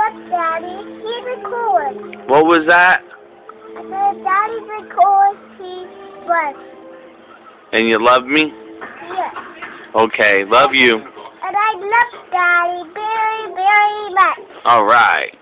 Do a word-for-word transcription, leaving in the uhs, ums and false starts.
love Daddy. He records. What was that? I said Daddy records. He was. And you love me? Yes. Okay, love you. And I love Daddy very, very much. All right.